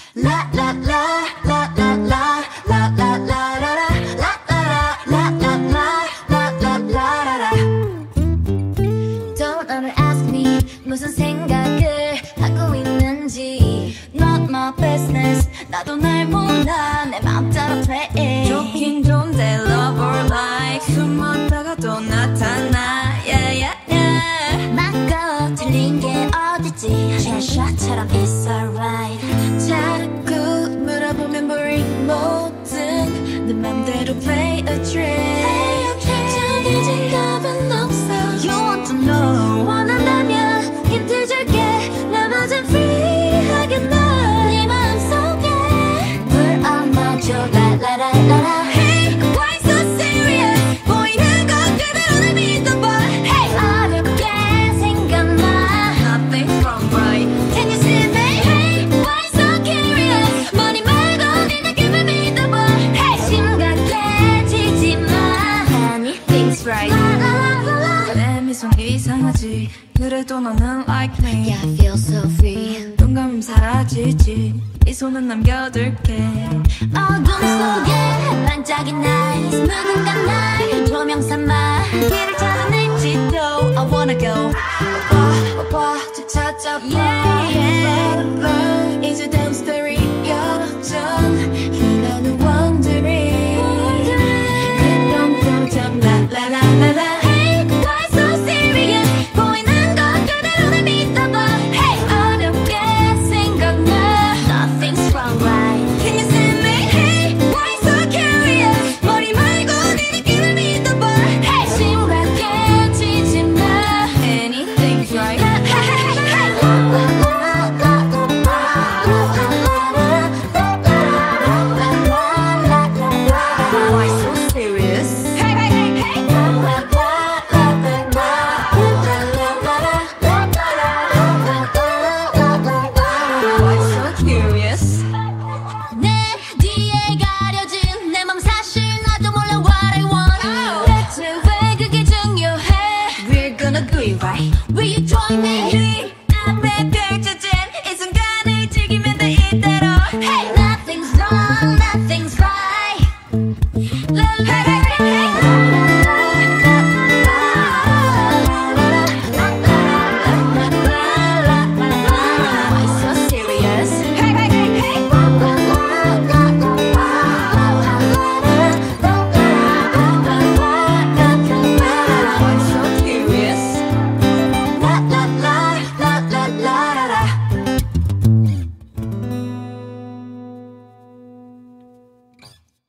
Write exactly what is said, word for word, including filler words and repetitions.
La la la la la la la la la la la la la la la la la la. Don't ever ask me 무슨 생각을 하고 있는지. Not my business. 나도 날 몰라 내 맘 따라 play. 좋긴 좋은데 love or like 숨었다가 또 나타나. Yeah yeah yeah. 맞고 틀린 게 어딨지. Cheshire처럼 it's alright. 자꾸 물어보면 boring 뭐든 내 맘대로 play a trick. 정해진 답은 없어. You want to know. 원한다면 힌트 줄게. 나머진 free하게 널 네 마음속에 불 안 맞춰 라라라라라. Hey, why so serious? 보이는 것 그대로 날 믿어봐. Hey, 어렵게 생각나. nothing's wrong, right? Can you see me? Hey, why so curious? 머리 말고 네 느낌을 믿어봐. Hey, 심각해지지 마. honey, things right. 내 미소 이상하지. 그래도 너는 like me. Yeah, I feel so free. 눈 감으면 사라지지. 이 손은 남겨둘게. 어둠 속에 반짝인 nice. 누군가 날 조명 삼아 길을 찾아낼지도. I wanna go. 오빠 오빠 저 찾아봐. Yeah, yeah.